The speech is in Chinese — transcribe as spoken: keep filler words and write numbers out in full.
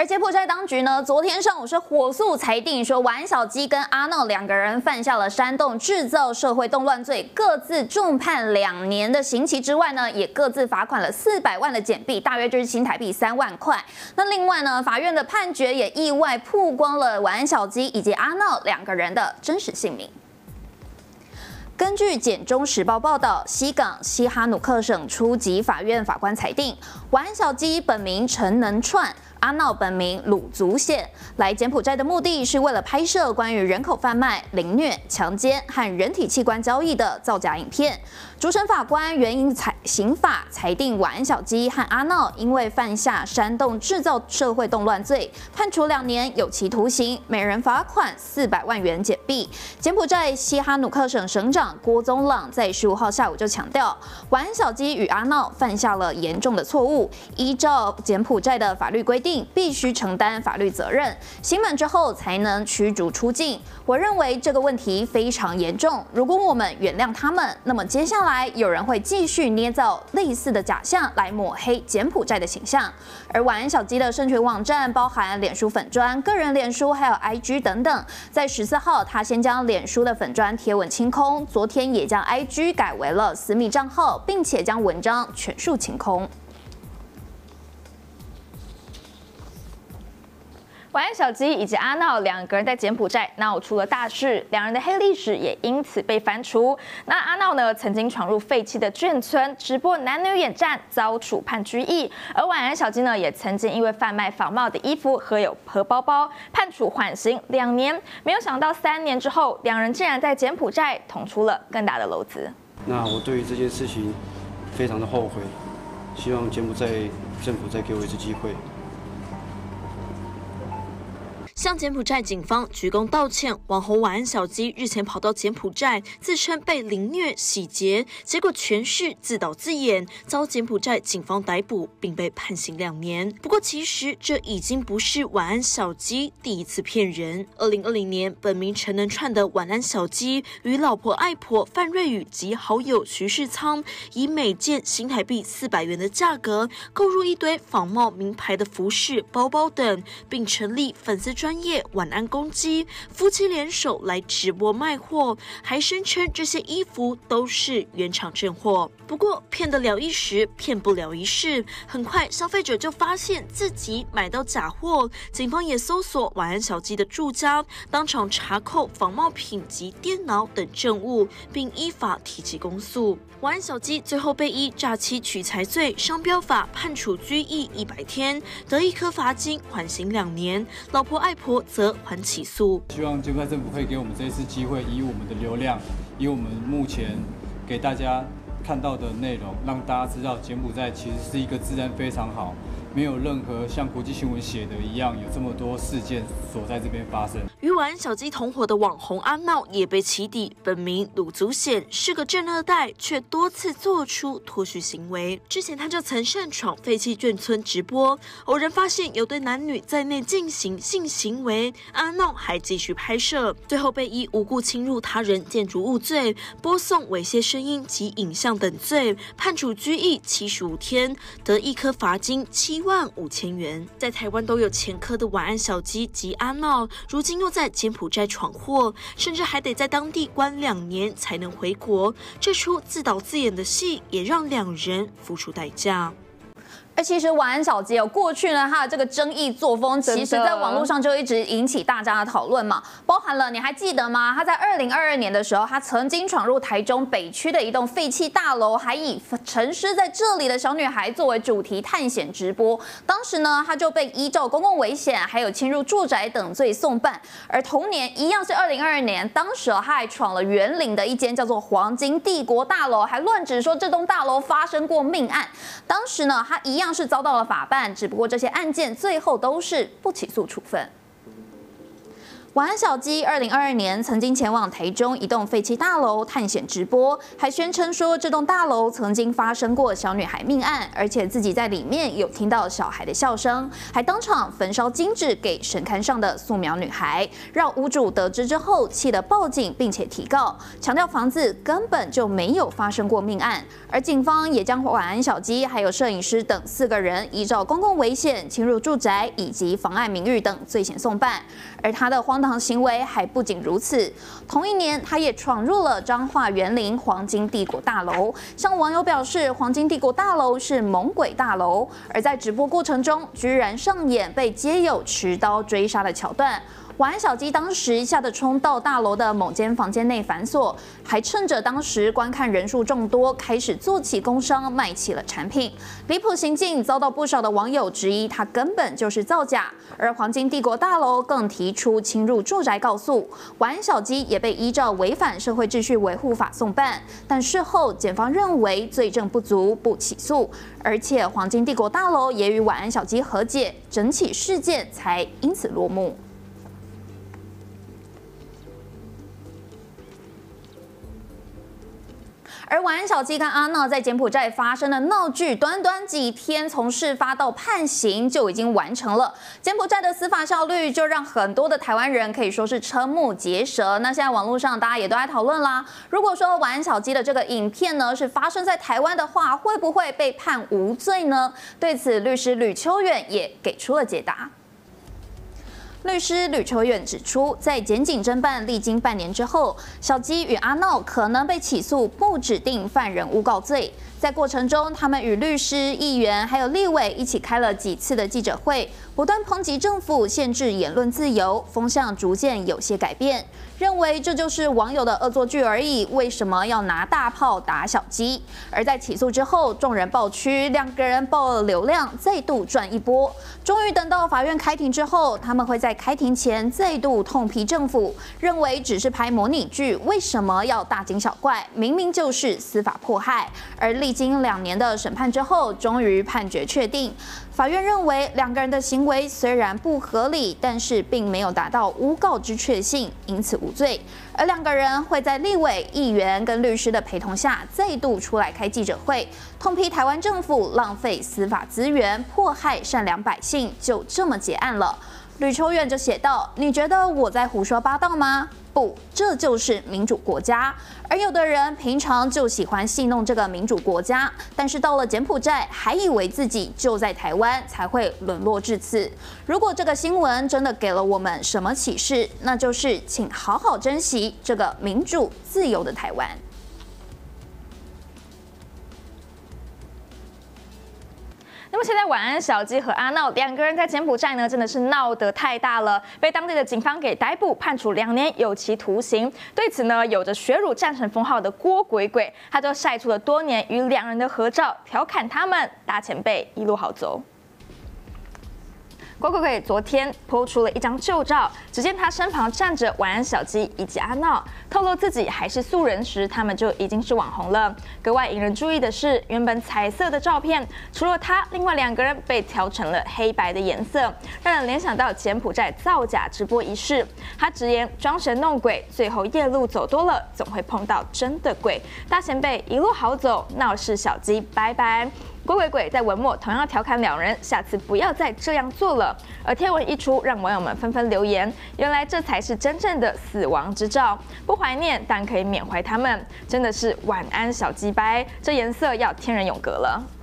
而柬埔寨当局呢，昨天上午是火速裁定说，王小基跟阿闹两个人犯下了煽动制造社会动乱罪，各自重判两年的刑期之外呢，也各自罚款了四百万的柬币，大约就是新台币三万块。那另外呢，法院的判决也意外曝光了王小基以及阿闹两个人的真实姓名。 根据《简中时报》报道，西港西哈努克省初级法院法官裁定，王小基本名陈能串，阿闹本名鲁足显，来柬埔寨的目的是为了拍摄关于人口贩卖、凌虐、强奸和人体器官交易的造假影片。主审法官援引裁刑法裁定，王小基和阿闹因为犯下煽动制造社会动乱罪，判处两年有期徒刑，每人罚款四百万元柬币。柬埔寨西哈努克省省长 郭宗朗在十五号下午就强调，王小基与阿闹犯下了严重的错误，依照柬埔寨的法律规定，必须承担法律责任，刑满之后才能驱逐出境。我认为这个问题非常严重，如果我们原谅他们，那么接下来有人会继续捏造类似的假象来抹黑柬埔寨的形象。而王小基的社群网站包含脸书粉专、个人脸书还有 I G 等等，在十四号他先将脸书的粉专贴文清空，昨天 天也将 I G 改为了私密账号，并且将文章全数清空。 王小基以及阿闹两个人在柬埔寨闹出了大事，两人的黑历史也因此被翻出。那阿闹呢，曾经闯入废弃的眷村，直播男女眼战，遭处判拘役；而王小基呢，也曾经因为贩卖仿冒的衣服和有和包包，判处缓刑两年。没有想到三年之后，两人竟然在柬埔寨捅出了更大的篓子。 那我对于这件事情非常的后悔，希望柬埔寨政府再给我一次机会。 向柬埔寨警方鞠躬道歉。网红王小基日前跑到柬埔寨，自称被凌虐、洗劫，结果全是自导自演，遭柬埔寨警方逮捕，并被判刑两年。不过，其实这已经不是晚安小基第一次骗人。二零二零年，本名陈能串的晚安小基与老婆爱婆范瑞宇及好友徐世仓，以每件新台币四百元的价格，购入一堆仿冒名牌的服饰、包包等，并成立粉丝专 专业晚安公鸡，夫妻联手来直播卖货，还声称这些衣服都是原厂正货。不过骗得了一时，骗不了一世。很快，消费者就发现自己买到假货，警方也搜索晚安小基的住家，当场查扣仿冒品及电脑等证物，并依法提起公诉。晚安小基最后被依诈欺取财罪、商标法判处拘役一百天，得一颗罚金，缓刑两年。老婆爱婆则还起诉。 希望柬埔寨政府可以给我们这一次机会，以我们的流量，以我们目前给大家看到的内容，让大家知道柬埔寨其实是一个治安非常好，没有任何像国际新闻写的一样有这么多事件所在这边发生。 与晚安小基同伙的网红阿闹也被起底，本名鲁足显，是个正二代，却多次做出脱序行为。之前他就曾擅闯废弃眷村直播，偶然发现有对男女在内进行性行为，阿闹还继续拍摄，最后被依无故侵入他人建筑物罪、播送猥亵声音及影像等罪，判处拘役七十五天，得一颗罚金七万五千元。在台湾都有前科的晚安小基及阿闹，如今又在柬埔寨闯祸，甚至还得在当地关两年才能回国。这出自导自演的戏，也让两人付出代价。 而其实晚安小基有过去呢，他的这个争议作风，其实在网络上就一直引起大家的讨论嘛。包含了你还记得吗？他在二零二二年的时候，他曾经闯入台中北区的一栋废弃大楼，还以沉尸在这里的小女孩作为主题探险直播。当时呢，他就被依照公共危险还有侵入住宅等罪送办。而同年一样是二零二二年，当时他还闯了员林的一间叫做黄金帝国大楼，还乱指说这栋大楼发生过命案。当时呢，他一样 一样是遭到了法办，只不过这些案件最后都是不起诉处分。 晚安小鸡二零二二年曾经前往台中一栋废弃大楼探险直播，还宣称说这栋大楼曾经发生过小女孩命案，而且自己在里面有听到小孩的笑声，还当场焚烧金纸给神龛上的素描女孩，让屋主得知之后气得报警，并且提告，强调房子根本就没有发生过命案。而警方也将晚安小鸡还有摄影师等四个人依照公共危险、侵入住宅以及妨碍名誉等罪嫌送办。而他的荒唐行为还不仅如此，同一年他也闯入了彰化园林黄金帝国大楼，向网友表示黄金帝国大楼是猛鬼大楼，而在直播过程中居然上演被街友持刀追杀的桥段。晚安小鸡当时吓得冲到大楼的某间房间内反锁，还趁着当时观看人数众多，开始做起工商，卖起了产品。离谱行径遭到不少的网友质疑，他根本就是造假。而黄金帝国大楼更提出侵入住宅告诉，晚安小鸡也被依照违反社会秩序维护法送办，但事后检方认为罪证不足，不起诉。而且黄金帝国大楼也与晚安小鸡和解，整起事件才因此落幕。而晚安小鸡跟阿闹在柬埔寨发生的闹剧，短短几天从事发到判刑就已经完成了。柬埔寨的司法效率就让很多的台湾人可以说是瞠目结舌。那现在网络上大家也都在讨论啦，如果说晚安小鸡的这个影片呢是发生在台湾的话，会不会被判无罪呢？对此，律师吕秋远也给出了解答。律师吕秋远指出，在检警侦办历经半年之后，小鸡与阿闹可能被起诉不指定犯人诬告罪。在过程中，他们与律师、议员还有立委一起开了几次的记者会，不断抨击政府限制言论自由，风向逐渐有些改变，认为这就是网友的恶作剧而已，为什么要拿大炮打小鸡？而在起诉之后，众人爆屈，两个人爆了流量，再度赚一波。终于等到法院开庭之后，他们会在开庭前再度痛批政府，认为只是拍模拟剧，为什么要大惊小怪？明明就是司法迫害。而历经两年的审判之后，终于判决确定。法院认为两个人的行为虽然不合理，但是并没有达到诬告之确信，因此无罪。而两个人会在立委、议员跟律师的陪同下，再度出来开记者会，痛批台湾政府浪费司法资源，迫害善良百姓，就这么结案了。吕秋远就写道：“你觉得我在胡说八道吗？不，这就是民主国家。而有的人平常就喜欢戏弄这个民主国家，但是到了柬埔寨，还以为自己就在台湾，才会沦落至此。如果这个新闻真的给了我们什么启示，那就是请好好珍惜这个民主自由的台湾。” 那么现在晚安小鸡和阿闹两个人在柬埔寨呢，真的是闹得太大了，被当地的警方给逮捕，判处两年有期徒刑。对此呢，有着血乳战神封号的郭鬼鬼，他就晒出了多年与两人的合照，调侃他们大前辈一路好走。郭鬼鬼昨天po出了一张旧照，只见他身旁站着晚安小鸡以及阿闹，透露自己还是素人时，他们就已经是网红了。格外引人注意的是，原本彩色的照片，除了他，另外两个人被调成了黑白的颜色，让人联想到柬埔寨造假直播一事。他直言装神弄鬼，最后夜路走多了，总会碰到真的鬼。大前辈一路好走，闹事小鸡拜拜。郭鬼鬼在文末同样调侃两人，下次不要再这样做了。而贴文一出，让网友们纷纷留言，原来这才是真正的死亡之兆。不怀念，但可以缅怀他们，真的是晚安小鸡掰，这颜色要天人永隔了。